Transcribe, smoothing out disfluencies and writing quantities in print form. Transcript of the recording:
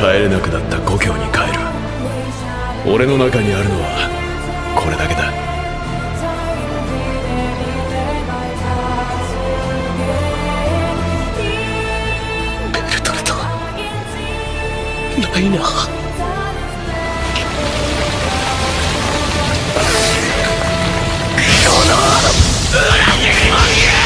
帰れなくなった故郷に帰る。俺の中にあるのはこれだけだ。 ベルトルト、ライナー。クロノ